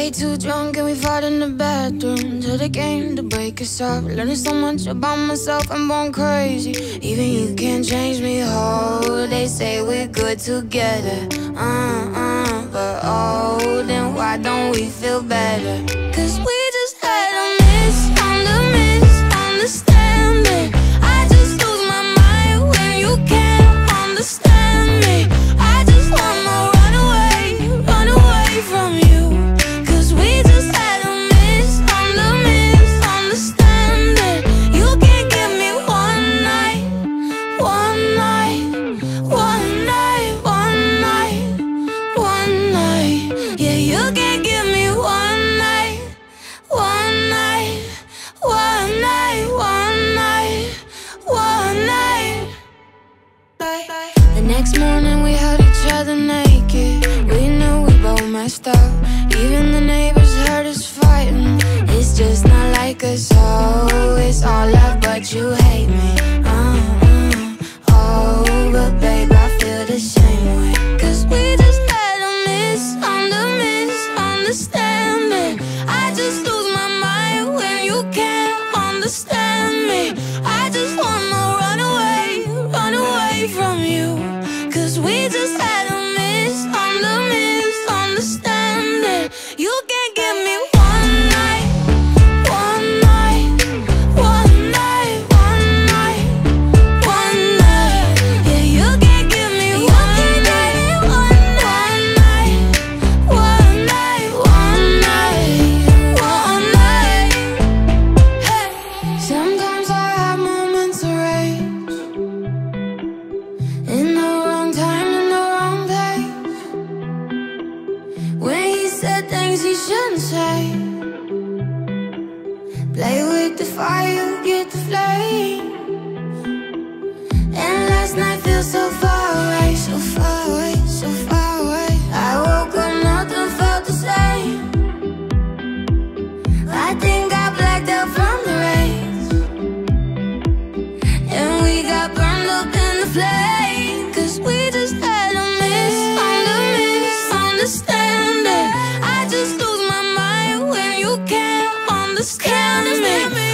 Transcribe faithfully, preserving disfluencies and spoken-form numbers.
way too drunk and we fought in the bathroom till the game to break us up. Learning so much about myself, I'm born crazy. Even you can't change me, oh. They say we're good together, uh-uh. But oh, then why don't we feel better? Cause we just had a misunderstanding. I just lose my mind when you can't understand me. I just wanna run away, run away from you. Cause we just had a misunderstanding. You can't give me one night, one night, one night, one night, one night. Yeah, you can't give me one night, one night, one night, one night, one night. The next morning we held each other naked. We knew we both messed up. Even the neighbors heard us fighting. It's just not like us, oh. It's all love but you hate me, uh-uh. Oh, but babe, I feel the same way. Cause we just had a misunderstanding. I just lose my mind when you can't understand me. I just wanna run away, run away from you. Cause we just had a misunderstanding. You can't give me one night, one night, one night, one night, one night. Yeah, you can't give me one night, one night, one night, one night, one night. Hey. Sometimes I have moments of rage, in the wrong time, in the wrong place, when he said things he shouldn't say. Play with the fire, you get the flame. And last night feels so far away, so far away, so far away. I woke up, nothing felt the same. I think I blacked out from the rains, and we got burned up in the flame. Cause we just had a misunderstanding. I just lose my mind when you can't understand me.